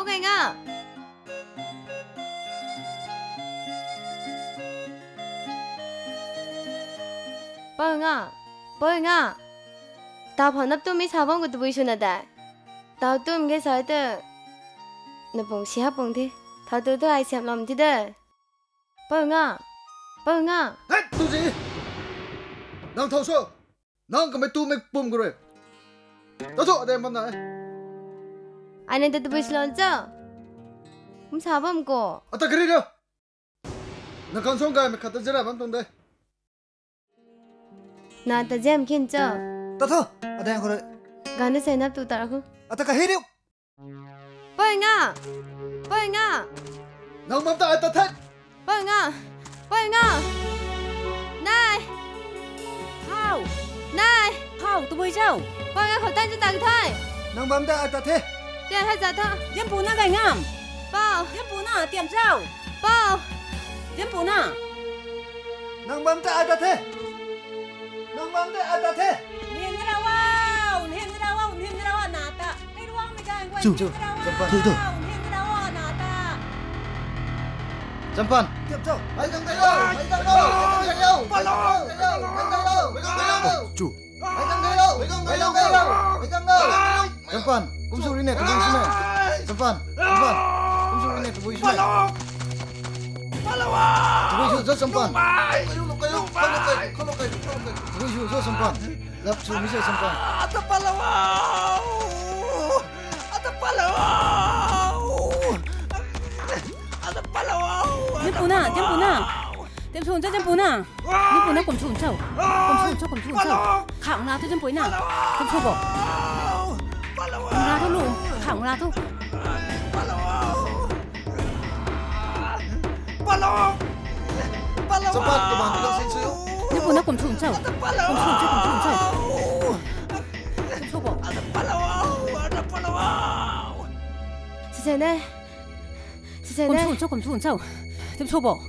bao ngày ngà bao ngà tao phản nắp tụi mình sao bông của tụi chúng ta đấy tao tụi mình cái sao đó nó bông xí hấp bông thế tao tụi tụi ai xem làm thế đấy bao ngà hey tu gì nang thâu số nang cái mấy tu mấy bùm cái rồi tao số đây mà này anh ấy tụi chúng làm sao không sao bông cô à ta cái gì đó nang con sông cái mấy khát ra bắn tung đây na ta jam kin cho ta thâu à đây anh coi gana say nắp tụi tao không à ta cái gì đó bao ngà nang mắm ta ta thế bao ngà này hao tụi bây giờ bao ngà khẩu tan cho tặng thôi nang mắm ta thế tiền hay giả thôi dân bún na gầy ngam bao dân bún na tiệm rau bao dân bún na nang mắm ta thế nang mắm ta thế niềm cái đâu nata cái ruang mấy cái Chú, thôi niềm cái đâu nata Jampan tiếp theo mấy thằng đây đâu mấy thằng đâu chủ mấy thằng đây đâu Jampan cũng xuống đi nè tụi mình xuống này Jampan cũng xuống đi nè tụi mình xuống này tụi mình xuống rất Jampan không được tụi mình xuống rất Jampan lắp xuống mới Jampan dân bún na tiệm xuống cho dân bún na cầm xuống chậu khẳng là thôi dân bún na cầm xuống bỏ là thôi luôn khẳng là thôi Jampan tụi bạn đang xin xíu dân bún na cầm xuống chậu cầm xuống bỏ xe này cầm xuống chậu tiệm xuống bỏ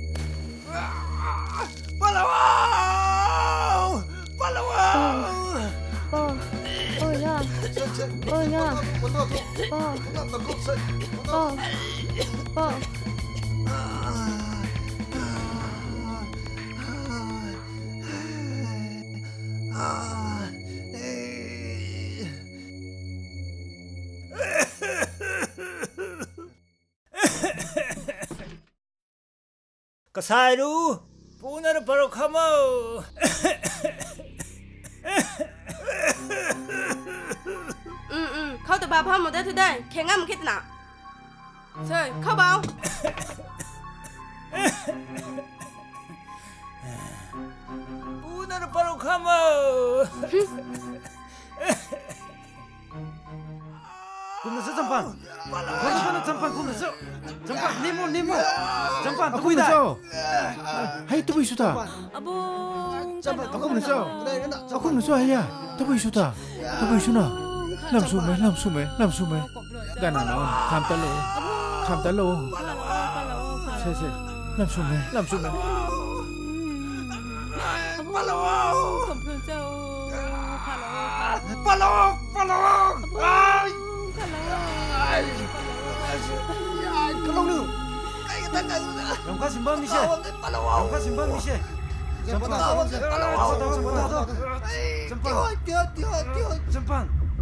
Kasairu, punar baru kamu. khâu từ bà phong một tới từ đây khen ngâm khít nào rồi khâu bao Punar baru kamu. kumnasa Jampan Jampan kumnasa Jampan nemo Jampan aku ida hai tu isuta abong Jampan aku kumnasa ya tu isuta làm su mày gana naon kham ta lo se làm su mày Kalong nu. Long ka simbang ni siya. Jampan.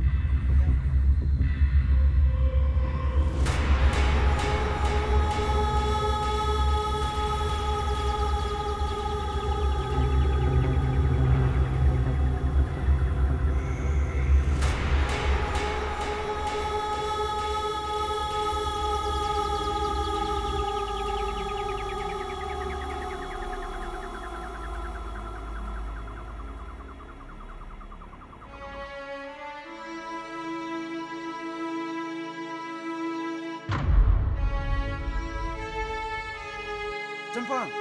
Jampan.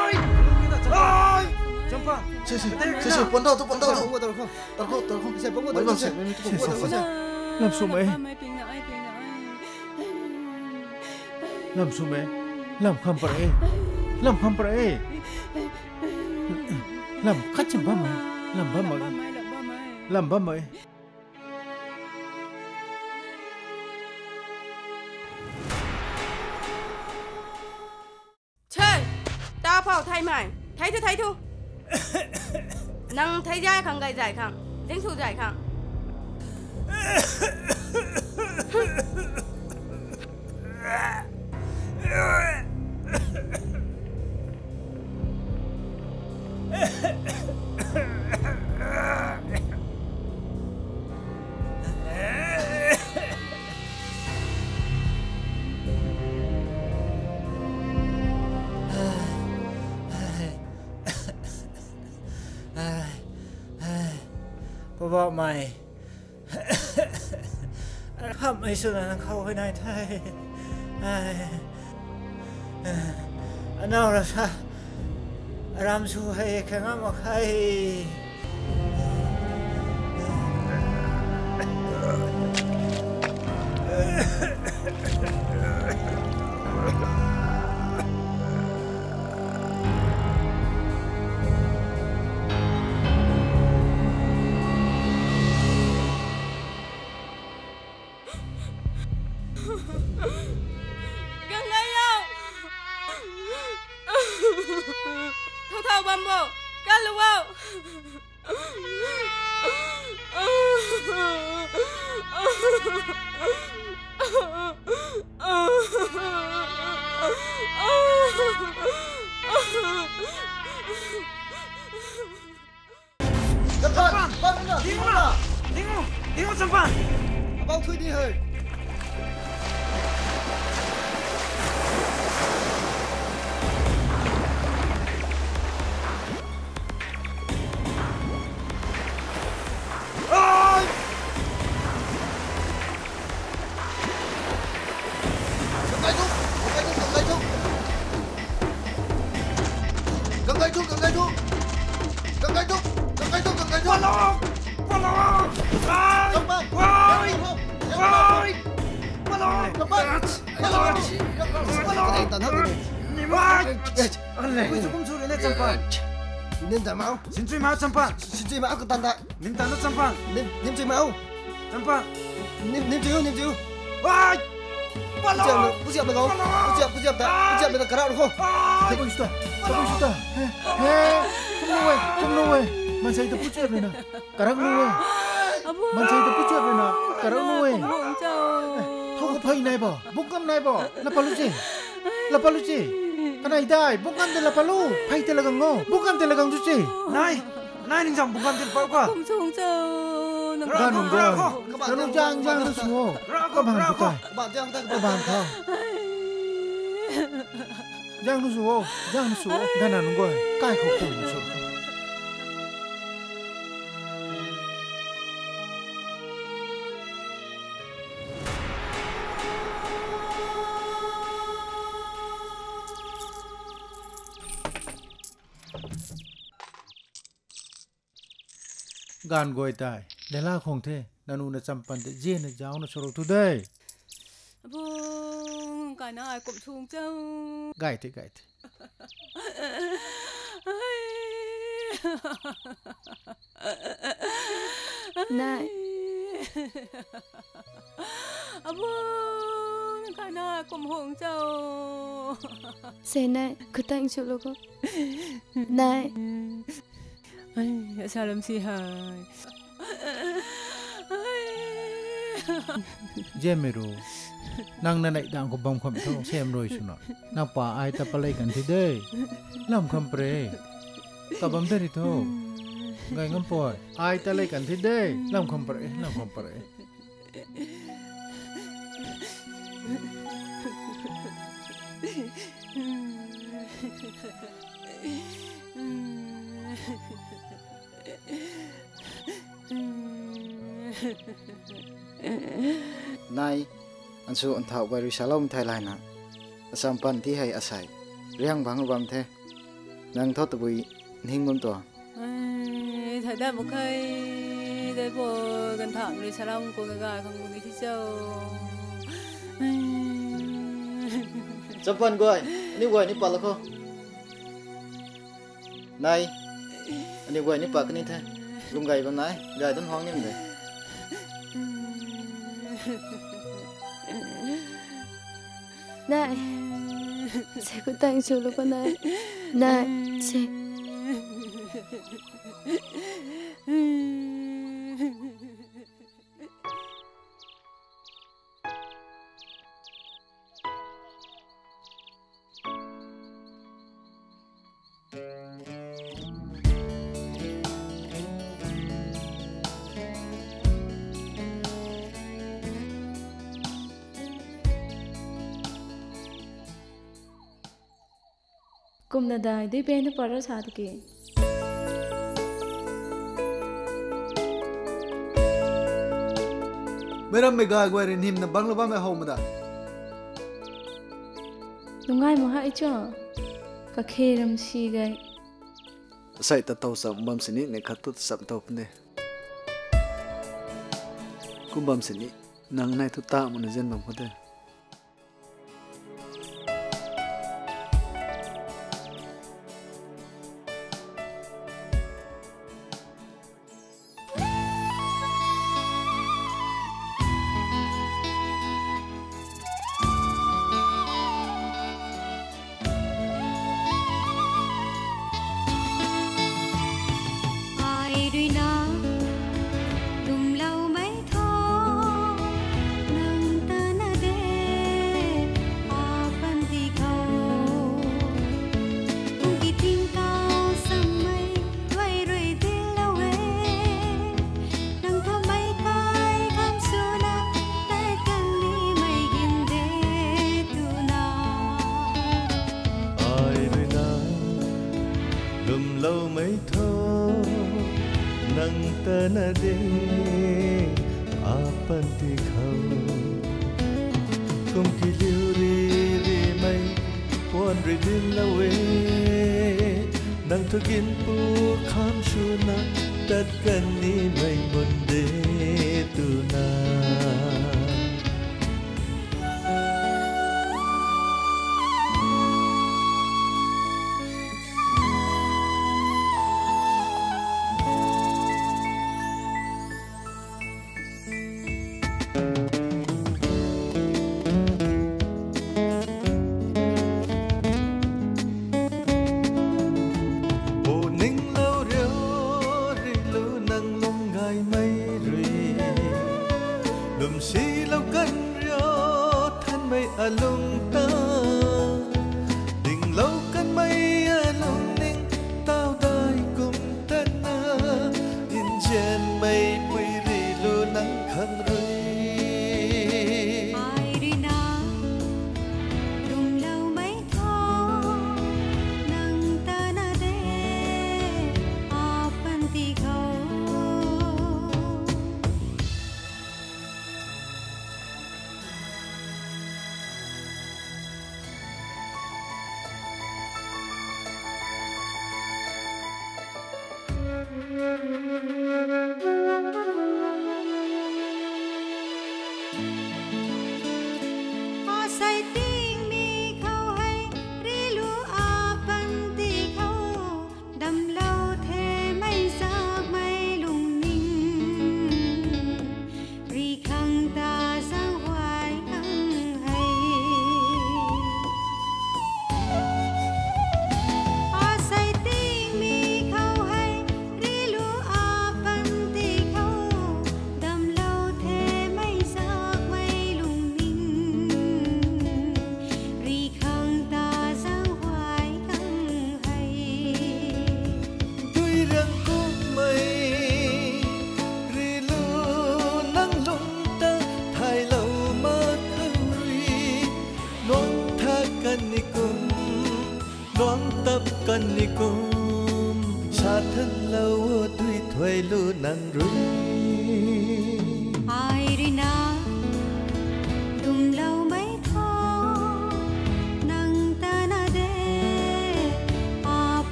Jampan. Si, pon tao tu. Taruh. Saya pon tao. Làm su mày. Làm su mày. Làm kham pare. Làm khách chim ba mày. Làm ba mày. vào thay mày thấy thu năng thấy dài khang gai dài khang dính thu dài khang บอกใหม่ทำไอ้สุนันเข้าไปในไทยอันนั้นเราซะรำสู้ให้แข่งมาใคร thâu băm bộ cá lú vào Đi ngô Sampan bao thui đi hơi nên giải máu xin truy máu Sampan xin truy máu của tàn đại niệm tàn nước Sampan niệm truy máu Sampan niệm chiếu 와 부지야 내가 부지야 내가 가라 그러고 Tao bơi xuống ta không nuôi mình xây tập bút rồi nè cả răng nuôi mình xây tập bút rồi nè cả răng nuôi không có phơi này bỏ bung cam này bỏ là palu gì cái này đây bung cam thì là palu phơi thì là găng ngô bung cam thì là găng gì này ninh rằng bung cam tiền bao cả ra nung rồi ra nung giang nó xuống có bàn của tôi có bàn không giang nó xuống đây là nung rồi cái khẩu cùng xuống gan goi tai de la khong the nanu na champan de je na jaw na soro today bông cái này cũng thùng châu gai the này bông cái này cũng hùng châu xe này cứ tanh chỗ luôn này sao làm gì hả je mero nang na nai dang ko bam kham tho sem roi suna na pa ai ta palai kan thi de lam kham pre ka bam de ri tho ngai ngam poi ai ta lai kan thi de lam kham pre này anh su anh thảo bài salom Thái Lan à sampan thi hay asai riang bang bam the nang thot bui hình ngôn to thời đại một cây để bộ gần thẳng rồi salom của người gà không muốn đi chơi sampan goi ni pala ko này anh goi ni pa cái ni the lum gai bam nai gai don hong ni de này sẽ cứ tanh chỗ luôn này nè xe cùng là đời đi bên nó bỏ ra sao kì मेरा मेगा अगवारी निम न बंगलोबा में हो मदा nungai mo ha icho ka kheram si gai sai ta tau sam bam sini ne khatut sam tau pne kumbam sini nang nai thu ta mun jen bam khote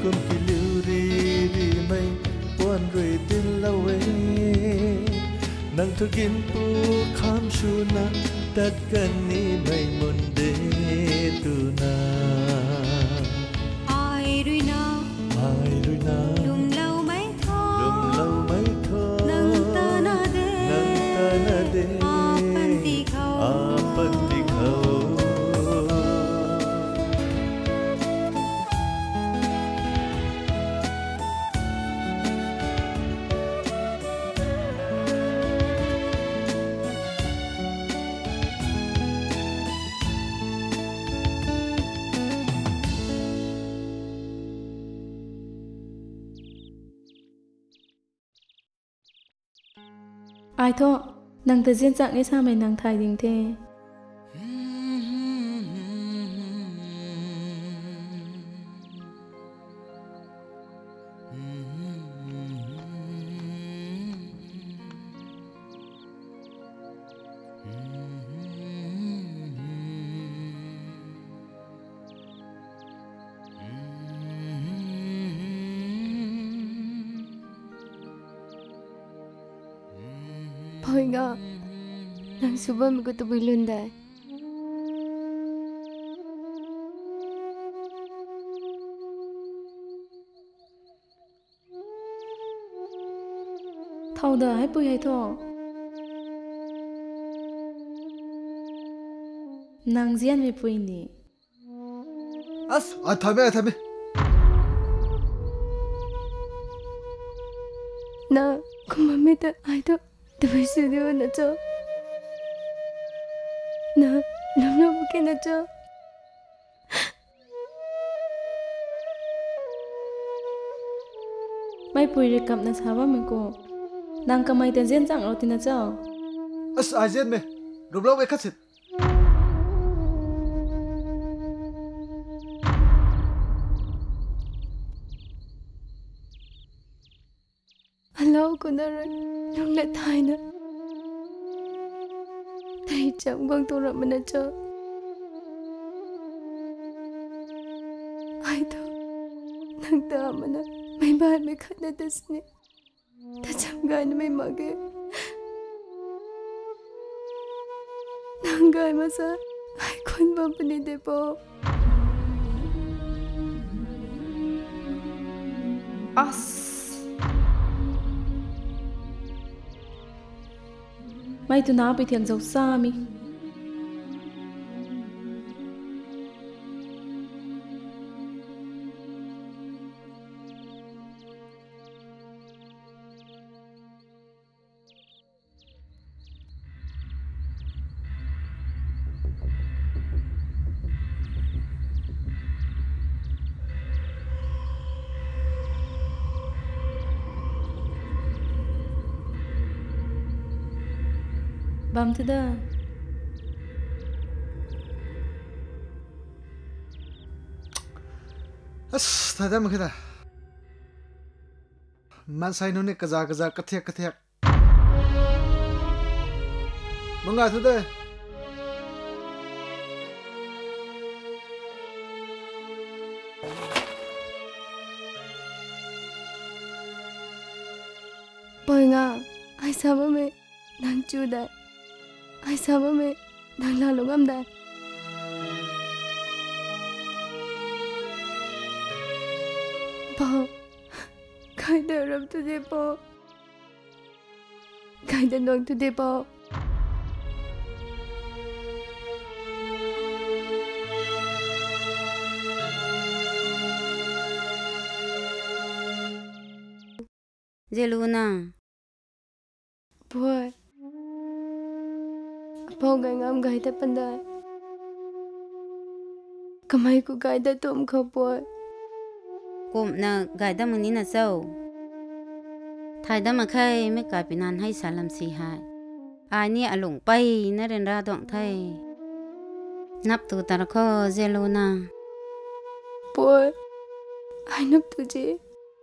kum ki liu ri ri mai pon rui tin la we nang thu gin pu kham shu na tat kan ni mai mun de tu na ai rui na lum lâu mấy thô nâng ta na de apan ti khâu ai thọ nàng tự diễn dạng ấy sao mày nàng thải đình thế Thôi ngờ nàng suba mi ko tuboy lunday thâu đờ hay bùi hay thọ nàng diễn với bùi nè Thôi mẹ na kumamita ai to tuboy studio na cho na lam bukin na cho mai bùi rì cặp na sao mình cô nàng cầm mai tên diễn dạng rồi tin na cho ai diễn mẹ rụp lâu mẹ cắt xịt Hello ko na rin nung latay na tay chậm quang tu rộng na cho ai to nang ta mana may bahay may khát na tas ni ta chậm gai na may mage nang gai masa ay kon ba panide po mai tu na bị thiền dầu xa mi bam thế đó Thôi đó mà cái ta man sai nó này cà za cắt thiệt mong ngài thôi đây boy nga ai sama me nang chu da ai sama me nang la lo ngam da po kai da ram tu de po kai da nong tu de po Zeluna boy po gai ngam gai da panda kamai ku gai da tom kho boy cụm na gài đâm mình na sâu thay đâm mà khai mấy cái bị nan hay xả làm xì hại ai nè à lủng bay nó đến ra đoạn thay nắp tụ ta có Zeluna boy ai nấp tu je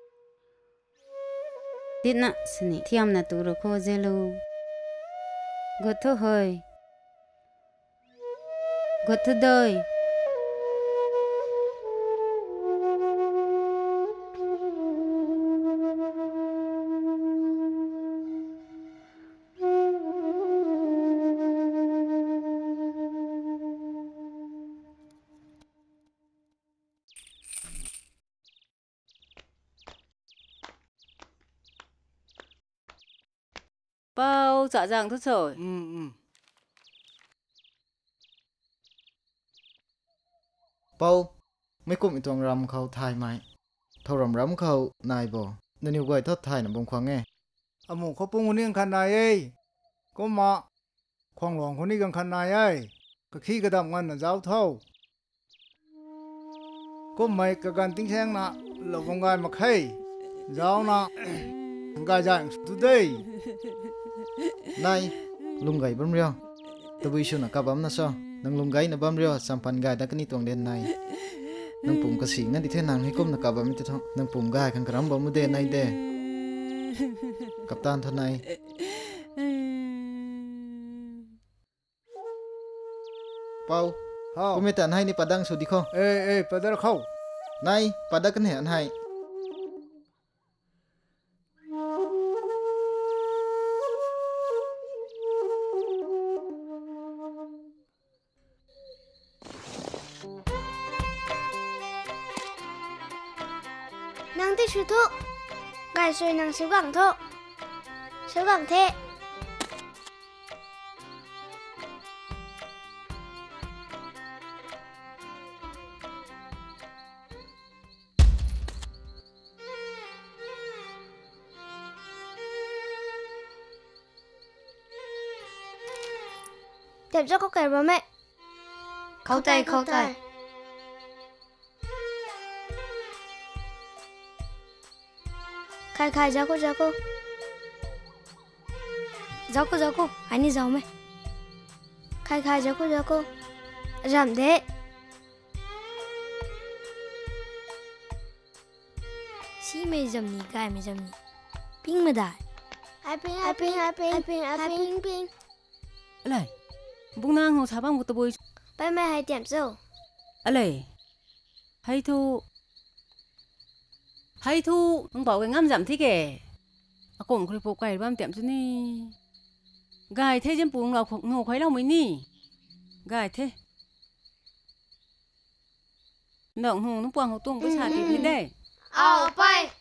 tít nè xin thiam na tụ rồi có Zelu gột thô hơi gột thô đời thâu dạ dàng thốt rồi. Pau mấy cụm ý tuồng rằm khâu thai mày thâu rằm rắm khâu nai bò nên yêu quay thốt thai nằm bông khoáng nghe Amo ko pung uning kanai ai. Ko ma khong long ko ni gang kanai ai. Ka khi ka dam ngan na zau thau. Ko mai ka gan ting sang na lo bong gai ma khai. Zau na ga jang today. nai lung gai bam rio tôi vui xuân là cá bám na so nang lung gai na bam rio sampan gai đã cái ni tuồng đen này nang pum cái xì ngăn đi thế nàng hay côm na cá bám đi thôi nang pum gai khang karam bám đen này đe kaptan thôi này Pau Hao. có mấy tàn hay ni padang số đi không Ê padar khâu. nai padang cái này anh hay Nàng thích sư thụ Ngài xuôi nàng xíu gẳng thụ Xíu gẳng thế Đẹp cho có kẻ bố mẹ Khâu tay. Khai giáo cô Giáo cô Anh đi giáo mày Khai giáo cô Giảm thế Xí mày dầm nhỉ Gai mày dầm nhỉ Ping mà đại Ai ping Alay, bung nang hồ sabang buta boy. Ba mẹ hay tiệm dâu Alay, hay thu, ông bảo cái ngâm giảm thế kể. À cũng khơi phụ quay bám tiệm chứ ni. Gài thế chân bung lọc ngô khuấy lâu mới ni. Gài thế. Nọng hồ nó quăng hồ tung cái sạt thì đây. bay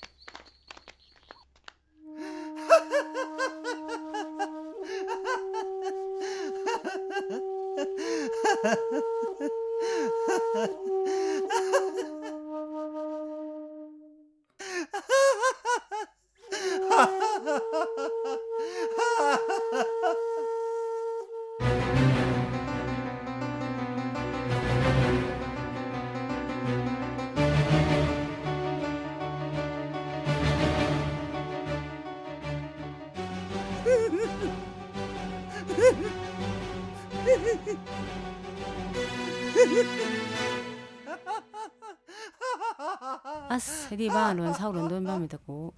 As, đi ba luôn sau luôn đôi ba mình ta cố.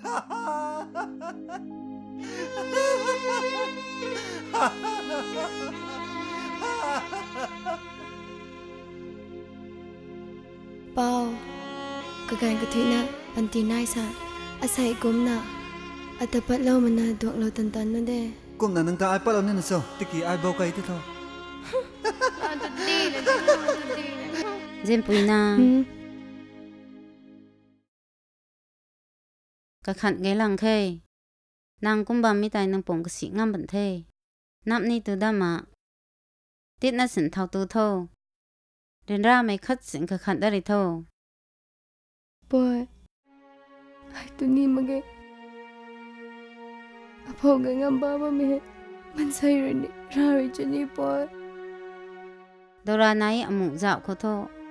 Pau ka gan ka thina anti nai sa asai gumna atapat lo mana duak lo tan tan no de Cũng là nâng ta ai bắt đầu nên là sao Tức kỳ ai bao cây thế thôi Jem puina. Ka khăn ghé lăng khe. Nàng cũng bám mi tai nang pom ka si ngam ban the. Nap ni tu da ma. Tít na sin thau tu tho. Đến ra mày khất sin ka khăn da ri tho. boy ai tu ni mage apo ga ngam ba me man sai ri ni ra ri chani boy Dora nai amung dạo ko tho.